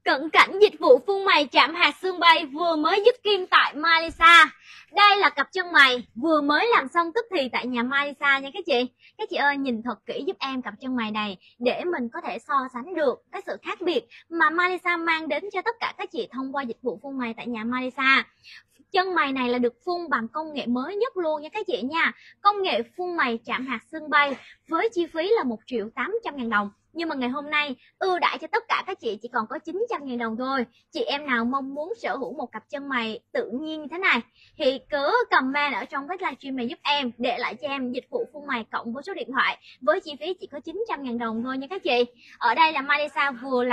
Cận cảnh dịch vụ phun mày chạm hạt xương bay vừa mới dứt kim tại Malaysia. Đây là cặp chân mày vừa mới làm xong tức thì tại nhà Malaysia nha các chị. Các chị ơi, nhìn thật kỹ giúp em cặp chân mày này để mình có thể so sánh được cái sự khác biệt mà Malaysia mang đến cho tất cả các chị thông qua dịch vụ phun mày tại nhà Malaysia. Chân mày này là được phun bằng công nghệ mới nhất luôn nha các chị nha. Công nghệ phun mày chạm hạt xương bay với chi phí là 1.800.000 đồng. Nhưng mà ngày hôm nay ưu đãi cho tất cả các chị chỉ còn có 900.000 đồng thôi. Chị em nào mong muốn sở hữu một cặp chân mày tự nhiên như thế này thì cứ comment ở trong cái livestream này giúp em, để lại cho em dịch vụ phun mày cộng với số điện thoại với chi phí chỉ có 900.000 đồng thôi nha các chị. Ở đây là Malaysia vừa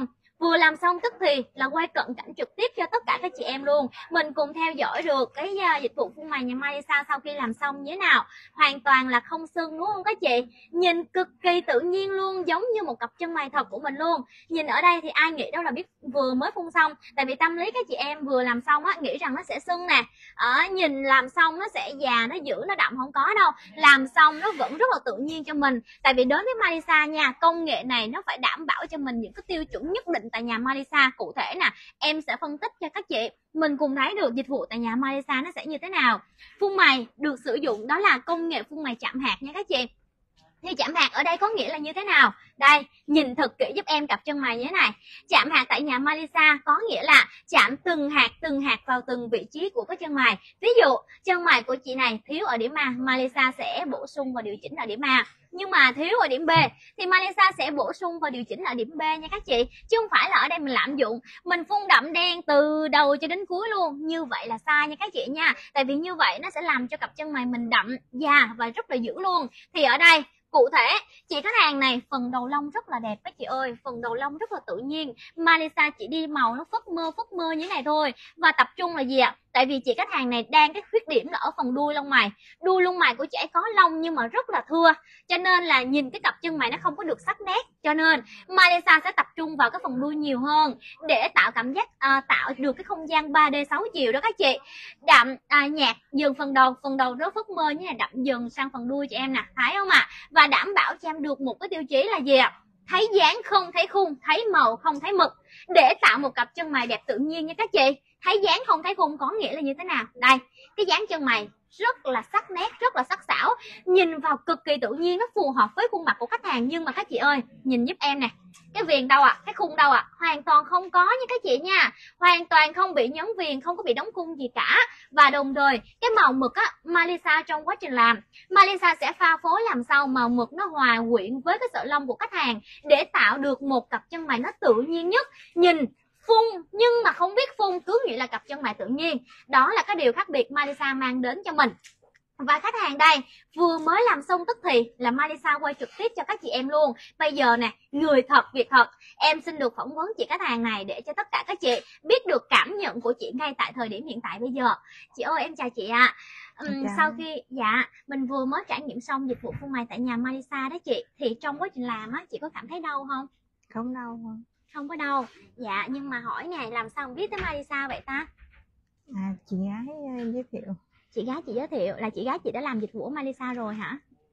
làm xong tức thì là quay cận cảnh trực tiếp cho tất cả các chị em luôn. Mình cùng theo dõi được cái dịch vụ phun mày nhà Malaysia sau khi làm xong như thế nào. Hoàn toàn là không sưng đúng không các chị? Nhìn cực kỳ tự nhiên luôn, giống như một cặp chân mày thật của mình luôn. Nhìn ở đây thì ai nghĩ đâu là biết vừa mới phun xong. Tại vì tâm lý các chị em vừa làm xong á, nghĩ rằng nó sẽ sưng nè. Nhìn làm xong nó sẽ già, nó giữ, nó đậm, không có đâu. Làm xong nó vẫn rất là tự nhiên cho mình. Tại vì đối với Malaysia nha, công nghệ này nó phải đảm bảo cho mình những cái tiêu chuẩn nhất định tại nhà Malaysia. Cụ thể nè, em sẽ phân tích cho các chị mình cùng thấy được dịch vụ tại nhà Malaysia nó sẽ như thế nào. Phun mày được sử dụng đó là công nghệ phun mày chạm hạt nha các chị. Thì chạm hạt ở đây có nghĩa là như thế nào? Đây, nhìn thật kỹ giúp em cặp chân mày như thế này. Chạm hạt tại nhà Malaysia có nghĩa là chạm từng hạt vào từng vị trí của cái chân mày. Ví dụ, chân mày của chị này thiếu ở điểm A, Malaysia sẽ bổ sung và điều chỉnh ở điểm A. Nhưng mà thiếu ở điểm B thì Malaysia sẽ bổ sung và điều chỉnh ở điểm B nha các chị. Chứ không phải là ở đây mình lạm dụng, mình phun đậm đen từ đầu cho đến cuối luôn. Như vậy là sai nha các chị nha. Tại vì như vậy nó sẽ làm cho cặp chân mày mình đậm, già và rất là dữ luôn. Thì ở đây cụ thể, chị khách hàng này phần đầu lông rất là đẹp các chị ơi, phần đầu lông rất là tự nhiên. Malaysia chỉ đi màu nó phất mơ như thế này thôi. Và tập trung là gì ạ? Tại vì chị khách hàng này đang cái khuyết điểm là ở phần đuôi lông mày. Đuôi lông mày của chị ấy có lông nhưng mà rất là thưa, cho nên là nhìn cái cặp chân mày nó không có được sắc nét. Cho nên Malaysia sẽ tập trung vào cái phần đuôi nhiều hơn để tạo cảm giác tạo được cái không gian 3D 6 chiều đó các chị. Đậm nhạt dần phần đầu nó phất mơ như là đậm dần sang phần đuôi chị em nè, thấy không ạ? Và đảm bảo cho em được một cái tiêu chí là gì ạ? Thấy dáng không thấy khung, thấy màu không thấy mực, để tạo một cặp chân mày đẹp tự nhiên nha các chị. Thấy dáng không thấy khung có nghĩa là như thế nào? Đây, cái dáng chân mày rất là sắc nét, rất là sắc sảo, nhìn vào cực kỳ tự nhiên, nó phù hợp với khuôn mặt của khách hàng. Nhưng mà các chị ơi, nhìn giúp em nè, cái viền đâu ạ? Cái khung đâu ạ? Hoàn toàn không có nha các chị nha. Hoàn toàn không bị nhấn viền, không có bị đóng khung gì cả. Và đồng thời cái màu mực á, Malaysia trong quá trình làm, Malaysia sẽ pha phối làm sao màu mực nó hòa quyện với cái sợi lông của khách hàng để tạo được một cặp chân mày nó tự nhiên nhất. Nhìn phun nhưng mà không biết phun cứ nghĩ là cặp chân mày tự nhiên. Đó là cái điều khác biệt Malaysia mang đến cho mình. Và khách hàng đây vừa mới làm xong tức thì là Malaysia quay trực tiếp cho các chị em luôn. Bây giờ nè, người thật việc thật, em xin được phỏng vấn chị khách hàng này để cho tất cả các chị biết được cảm nhận của chị ngay tại thời điểm hiện tại bây giờ. Chị ơi, em chào chị ạ. Sau khi mình vừa mới trải nghiệm xong dịch vụ phun mày tại nhà Malaysia đó chị, thì trong quá trình làm á, chị có cảm thấy đau không? Không đau không? Không có đau. Dạ, nhưng mà hỏi nè, làm sao biết tới Malaysia vậy ta? Chị gái giới thiệu. Chị gái chị giới thiệu, là chị gái chị đã làm dịch vụ ở Malaysia rồi hả?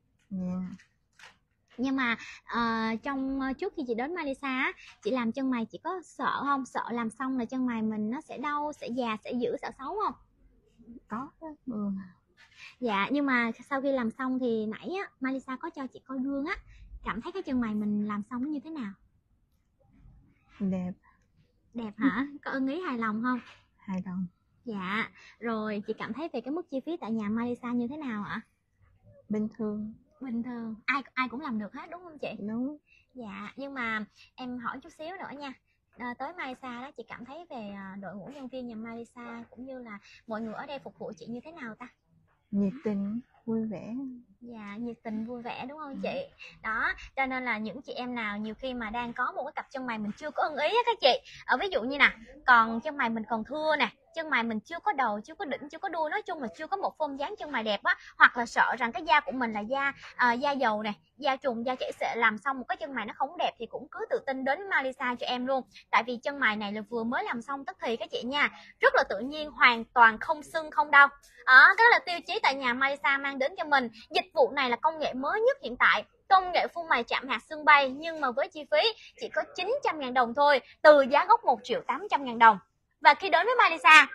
Nhưng mà trước khi chị đến Malaysia, chị làm chân mày chị có sợ không? Sợ làm xong là chân mày mình nó sẽ đau, sẽ già, sẽ dữ, sợ xấu không? Có đó. Dạ, nhưng mà sau khi làm xong thì nãy á, Malaysia có cho chị coi gương á, cảm thấy cái chân mày mình làm xong như thế nào? Đẹp. Đẹp hả? Có ưng ý, hài lòng không? Hài lòng. Dạ, rồi chị cảm thấy về cái mức chi phí tại nhà Malaysia như thế nào ạ? Bình thường. Bình thường, ai cũng làm được hết đúng không chị? Đúng. Dạ, nhưng mà em hỏi chút xíu nữa nha. Tới Malaysia đó, chị cảm thấy về đội ngũ nhân viên nhà Malaysia cũng như là mọi người ở đây phục vụ chị như thế nào ta? Nhiệt tình, vui vẻ. Dạ, nhiệt tình vui vẻ đúng không chị? Đó, cho nên là những chị em nào nhiều khi mà đang có một cái cặp chân mày mình chưa có ưng ý á các chị, ví dụ như nè, còn chân mày mình còn thưa nè, chân mày mình chưa có đầu, chưa có đỉnh, chưa có đuôi, nói chung là chưa có một form dáng chân mày đẹp á, hoặc là sợ rằng cái da của mình là da dầu nè, da trùng, da chảy xệ, làm xong một cái chân mày nó không đẹp thì cũng cứ tự tin đến Malaysia cho em luôn. Tại vì chân mày này là vừa mới làm xong tức thì các chị nha, rất là tự nhiên, hoàn toàn không sưng không đau. Đó là tiêu chí tại nhà Malaysia mang đến cho mình. Dịch vụ này là công nghệ mới nhất hiện tại công nghệ phun mài chạm hạt sưng bay, nhưng mà với chi phí chỉ có 900.000 đồng thôi, từ giá gốc 1.800.000 đồng. Và khi đến với Malisa,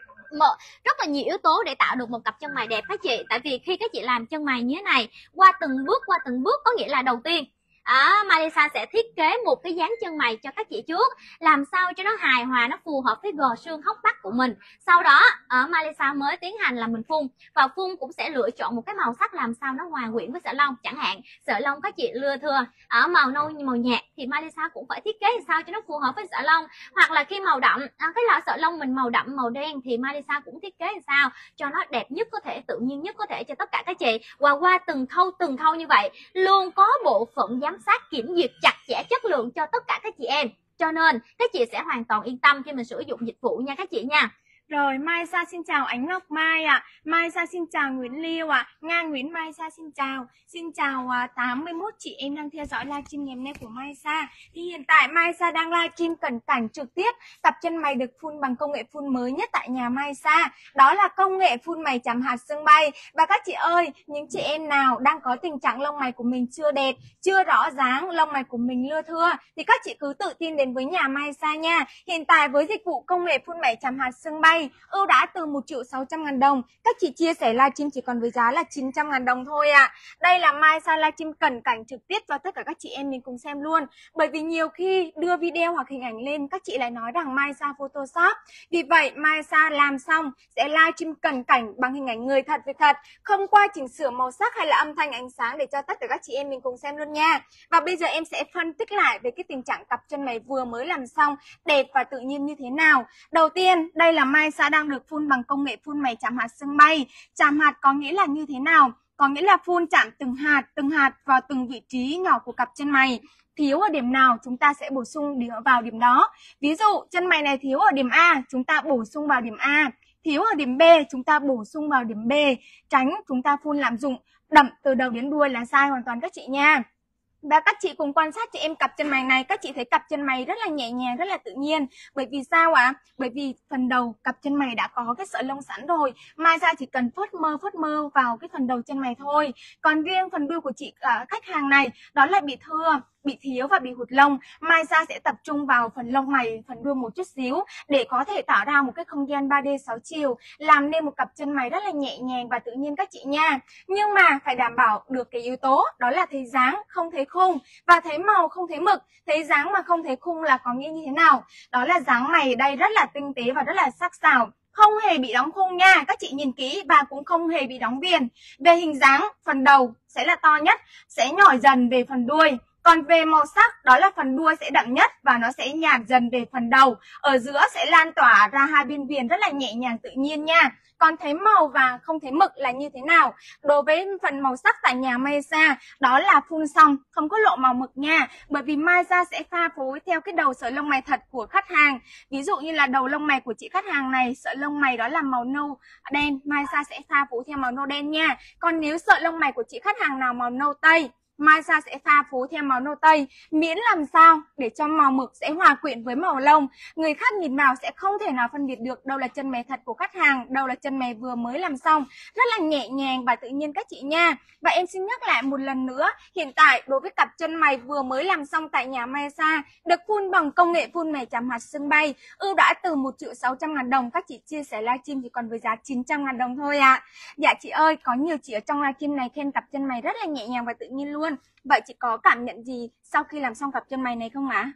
rất là nhiều yếu tố để tạo được một cặp chân mày đẹp các chị. Tại vì khi các chị làm chân mày như thế này qua từng bước, có nghĩa là đầu tiên Malisa sẽ thiết kế một cái dáng chân mày cho các chị trước, làm sao cho nó hài hòa, nó phù hợp với gò xương hốc mắt của mình. Sau đó Malisa mới tiến hành là mình phun, và phun cũng sẽ lựa chọn một cái màu sắc làm sao nó hòa quyện với sợi lông. Chẳng hạn sợi lông các chị lưa thưa ở màu nâu màu nhạt thì Malisa cũng phải thiết kế sao cho nó phù hợp với sợi lông. Hoặc là khi màu đậm, cái loại sợi lông mình màu đậm màu đen thì Malisa cũng thiết kế sao cho nó đẹp nhất có thể, tự nhiên nhất có thể cho tất cả các chị. Và qua từng khâu như vậy luôn có bộ phận giám sát kiểm duyệt chặt chẽ chất lượng cho tất cả các chị em, cho nên các chị sẽ hoàn toàn yên tâm khi mình sử dụng dịch vụ nha các chị nha. Rồi, Mai Sa xin chào Ánh Ngọc Mai ạ. Mai Sa xin chào Nguyễn Liêu ạ. Nga Nguyễn Mai Sa xin chào. Xin chào 81 chị em đang theo dõi livestream ngày hôm nay của Mai Sa. Thì hiện tại Mai Sa đang livestream cận cảnh trực tiếp cặp chân mày được phun bằng công nghệ phun mới nhất tại nhà Mai Sa. Đó là công nghệ phun mày chạm hạt sưng bay. Và các chị ơi, những chị em nào đang có tình trạng lông mày của mình chưa đẹp, chưa rõ dáng, lông mày của mình lưa thưa thì các chị cứ tự tin đến với nhà Mai Sa nha. Hiện tại với dịch vụ công nghệ phun mày chạm hạt sưng bay ưu đãi từ 1.600.000 đồng, các chị chia sẻ livestream chỉ còn với giá là 900.000 đồng thôi ạ. Đây là Mai Sa livestream cận cảnh trực tiếp cho tất cả các chị em mình cùng xem luôn. Bởi vì nhiều khi đưa video hoặc hình ảnh lên các chị lại nói rằng Mai Sa Photoshop. Vì vậy Mai Sa làm xong sẽ livestream cận cảnh bằng hình ảnh người thật với thật, không qua chỉnh sửa màu sắc hay là âm thanh ánh sáng để cho tất cả các chị em mình cùng xem luôn nha. Và bây giờ em sẽ phân tích lại về cái tình trạng cặp chân mày vừa mới làm xong đẹp và tự nhiên như thế nào. Đầu tiên, đây là Mai Sa đang được phun bằng công nghệ phun mày chạm hạt sưng bay. Chạm hạt có nghĩa là như thế nào? Có nghĩa là phun chạm từng hạt vào từng vị trí nhỏ của cặp chân mày. Thiếu ở điểm nào chúng ta sẽ bổ sung vào điểm đó. Ví dụ chân mày này thiếu ở điểm A, chúng ta bổ sung vào điểm A. Thiếu ở điểm B, chúng ta bổ sung vào điểm B. Tránh chúng ta phun lạm dụng đậm từ đầu đến đuôi là sai hoàn toàn các chị nha. Và các chị cùng quan sát chị em cặp chân mày này, các chị thấy cặp chân mày rất là nhẹ nhàng, rất là tự nhiên. Bởi vì sao ạ? Bởi vì phần đầu cặp chân mày đã có cái sợi lông sẵn rồi. Mai Sa chỉ cần phớt mơ vào cái phần đầu chân mày thôi. Còn riêng phần đuôi của chị khách hàng này đó là bị thưa, bị thiếu và bị hụt lông. Mai Sa sẽ tập trung vào phần lông mày, phần đuôi một chút xíu để có thể tạo ra một cái không gian 3D 6 chiều, làm nên một cặp chân mày rất là nhẹ nhàng và tự nhiên các chị nha. Nhưng mà phải đảm bảo được cái yếu tố đó là thấy dáng không thấy khung, và thấy màu không thấy mực. Thấy dáng mà không thấy khung là có nghĩa như thế nào? Đó là dáng mày đây rất là tinh tế và rất là sắc sảo, không hề bị đóng khung nha. Các chị nhìn kỹ và cũng không hề bị đóng viền. Về hình dáng, phần đầu sẽ là to nhất, sẽ nhỏ dần về phần đuôi. Còn về màu sắc, đó là phần đuôi sẽ đậm nhất và nó sẽ nhạt dần về phần đầu. Ở giữa sẽ lan tỏa ra hai bên viền rất là nhẹ nhàng tự nhiên nha. Còn thấy màu và không thấy mực là như thế nào? Đối với phần màu sắc tại nhà Mai Sa, đó là phun xong không có lộ màu mực nha. Bởi vì Mai Sa sẽ pha phối theo cái đầu sợi lông mày thật của khách hàng. Ví dụ như là đầu lông mày của chị khách hàng này, sợi lông mày đó là màu nâu đen, Mai Sa sẽ pha phối theo màu nâu đen nha. Còn nếu sợi lông mày của chị khách hàng nào màu nâu tây, Mai Sa sẽ pha phối theo màu nâu tây, miễn làm sao để cho màu mực sẽ hòa quyện với màu lông. Người khác nhìn vào sẽ không thể nào phân biệt được đâu là chân mày thật của khách hàng, đâu là chân mày vừa mới làm xong. Rất là nhẹ nhàng và tự nhiên các chị nha. Và em xin nhắc lại một lần nữa, hiện tại đối với cặp chân mày vừa mới làm xong tại nhà Mai Sa, được phun bằng công nghệ phun mày chạm hạt sưng bay, ưu đãi từ 1.600.000 đồng, các chị chia sẻ livestream chỉ còn với giá 900.000 đồng thôi ạ. Dạ chị ơi, có nhiều chị ở trong livestream này khen cặp chân mày rất là nhẹ nhàng và tự nhiên luôn. Vậy chị có cảm nhận gì sau khi làm xong cặp chân mày này không ạ?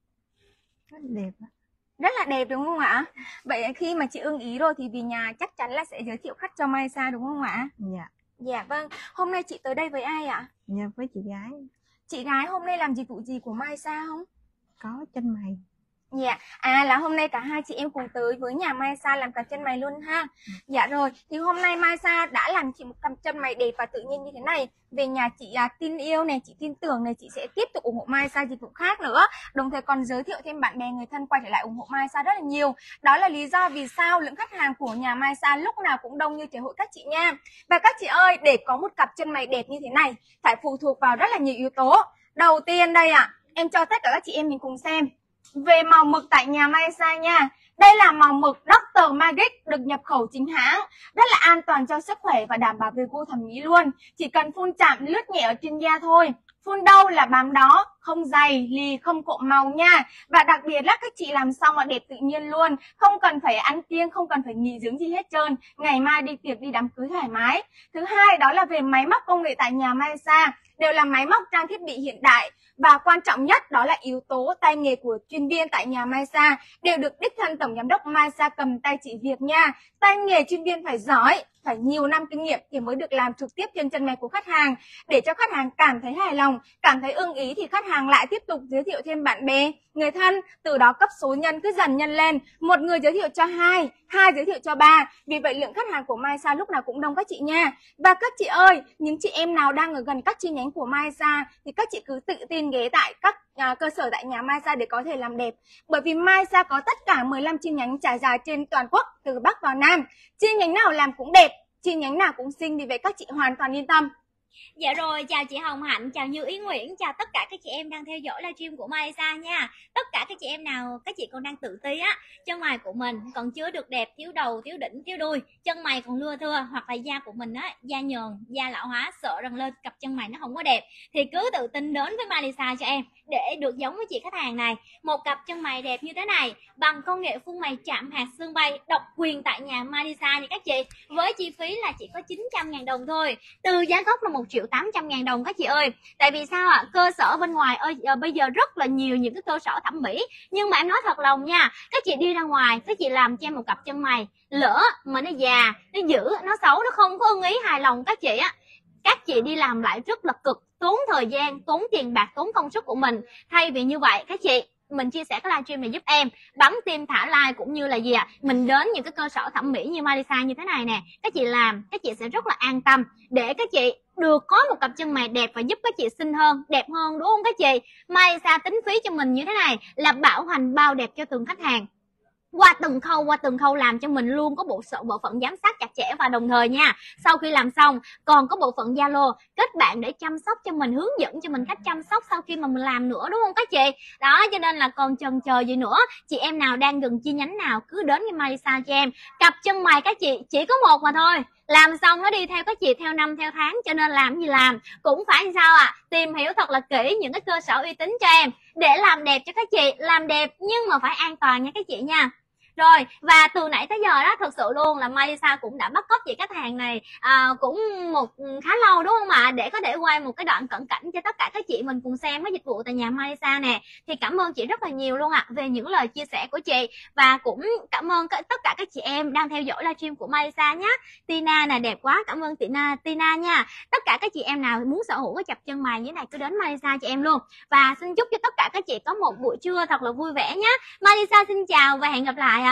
Rất đẹp. Rất là đẹp đúng không ạ? Vậy khi mà chị ưng ý rồi thì về nhà chắc chắn là sẽ giới thiệu khách cho Mai Sa đúng không ạ? Dạ. Dạ vâng. Hôm nay chị tới đây với ai ạ? Dạ với chị gái. Chị gái hôm nay làm dịch vụ gì của Mai Sa không? Có chân mày. Dạ, là hôm nay cả hai chị em cùng tới với nhà Mai Sa làm cặp chân mày luôn ha. Dạ rồi, thì hôm nay Mai Sa đã làm chị một cặp chân mày đẹp và tự nhiên như thế này. Về nhà chị tin yêu này, chị tin tưởng này, chị sẽ tiếp tục ủng hộ Mai Sa dịch vụ khác nữa. Đồng thời còn giới thiệu thêm bạn bè người thân quay trở lại ủng hộ Mai Sa rất là nhiều. Đó là lý do vì sao lượng khách hàng của nhà Mai Sa lúc nào cũng đông như trời hội các chị nha. Và các chị ơi, để có một cặp chân mày đẹp như thế này phải phụ thuộc vào rất là nhiều yếu tố. Đầu tiên đây em cho tất cả các chị em mình cùng xem. Về màu mực tại nhà Maisa nha. Đây là màu mực Dr. Magic được nhập khẩu chính hãng, rất là an toàn cho sức khỏe và đảm bảo về gu thẩm mỹ luôn. Chỉ cần phun chạm lướt nhẹ ở trên da thôi. Phun đâu là bám đó, không dày, lì, không cộm màu nha. Và đặc biệt là các chị làm xong là đẹp tự nhiên luôn. Không cần phải ăn kiêng, không cần phải nghỉ dưỡng gì hết trơn. Ngày mai đi tiệc, đi đám cưới thoải mái. Thứ hai đó là về máy móc công nghệ tại nhà Maisa. Đều là máy móc trang thiết bị hiện đại. Và quan trọng nhất đó là yếu tố tay nghề của chuyên viên tại nhà Maisa. Đều được đích thân tổng giám đốc Maisa cầm tay chỉ việc nha. Tay nghề chuyên viên phải giỏi, phải nhiều năm kinh nghiệm thì mới được làm trực tiếp trên chân mày của khách hàng. Để cho khách hàng cảm thấy hài lòng, cảm thấy ưng ý thì khách hàng lại tiếp tục giới thiệu thêm bạn bè, người thân. Từ đó cấp số nhân cứ dần nhân lên. Một người giới thiệu cho hai, hai giới thiệu cho ba. Vì vậy lượng khách hàng của Maisa lúc nào cũng đông các chị nha. Và các chị ơi, những chị em nào đang ở gần các chi nhánh của Maisa thì các chị cứ tự tin ghé tại các cơ sở tại nhà Maisa để có thể làm đẹp. Bởi vì Maisa có tất cả 15 chi nhánh trải dài trên toàn quốc từ Bắc vào Nam. Chi nhánh nào làm cũng đẹp, chi nhánh nào cũng xinh, vì vậy các chị hoàn toàn yên tâm. Dạ rồi, chào chị Hồng Hạnh, chào Như Ý Nguyễn, chào tất cả các chị em đang theo dõi livestream của Maisa nha. Tất cả các chị em nào, các chị còn đang tự ti á, chân mày của mình còn chưa được đẹp, thiếu đầu, thiếu đỉnh, thiếu đuôi, chân mày còn lưa thưa, hoặc là da của mình á, da nhờn, da lão hóa, sợ rằng lên cặp chân mày nó không có đẹp, thì cứ tự tin đến với Maisa cho em để được giống với chị khách hàng này. Một cặp chân mày đẹp như thế này bằng công nghệ phun mày chạm hạt sương bay độc quyền tại nhà Maisa nha các chị, với chi phí là chỉ có 900.000 đồng thôi, từ giá gốc là 1.800.000 đồng các chị ơi. Tại vì sao ạ? Cơ sở bên ngoài ơi, bây giờ rất là nhiều những cái cơ sở thẩm mỹ, nhưng mà em nói thật lòng nha, các chị đi ra ngoài, các chị làm cho em một cặp chân mày lỡ mà nó già, nó dữ, nó xấu, nó không có ưng ý hài lòng các chị á, các chị đi làm lại rất là cực, tốn thời gian, tốn tiền bạc, tốn công sức của mình. Thay vì như vậy các chị, mình chia sẻ cái livestream này giúp em bấm tim thả like, cũng như là gì ạ, mình đến những cái cơ sở thẩm mỹ như Maisa như thế này nè, các chị làm, các chị sẽ rất là an tâm để các chị được có một cặp chân mày đẹp và giúp các chị xinh hơn, đẹp hơn, đúng không các chị? Maisa tính phí cho mình như thế này là bảo hành bao đẹp cho từng khách hàng, qua từng khâu làm cho mình luôn có bộ phận giám sát chặt chẽ, và đồng thời nha, sau khi làm xong còn có bộ phận Zalo kết bạn để chăm sóc cho mình, hướng dẫn cho mình cách chăm sóc sau khi mà mình làm nữa, đúng không các chị? Đó, cho nên là còn chần chờ gì nữa, chị em nào đang gần chi nhánh nào cứ đến với Maisa cho em. Cặp chân mày các chị chỉ có một mà thôi, làm xong nó đi theo các chị theo năm theo tháng, cho nên làm gì làm cũng phải sao ạ, tìm hiểu thật là kỹ những cái cơ sở uy tín cho em để làm đẹp cho các chị, làm đẹp nhưng mà phải an toàn nha các chị nha. Rồi, và từ nãy tới giờ đó, thực sự luôn là Maisa cũng đã bắt cóc chị khách hàng này cũng khá lâu đúng không ạ, để có thể quay một cái đoạn cận cảnh cho tất cả các chị mình cùng xem cái dịch vụ tại nhà Maisa nè. Thì cảm ơn chị rất là nhiều luôn ạ về những lời chia sẻ của chị, và cũng cảm ơn tất cả các chị em đang theo dõi livestream của Maisa nhé. Tina nè, đẹp quá, cảm ơn Tina nha. Tất cả các chị em nào muốn sở hữu cái cặp chân mày như thế này cứ đến Maisa cho em luôn. Và xin chúc cho tất cả các chị có một buổi trưa thật là vui vẻ nhé. Maisa xin chào và hẹn gặp lại ạ.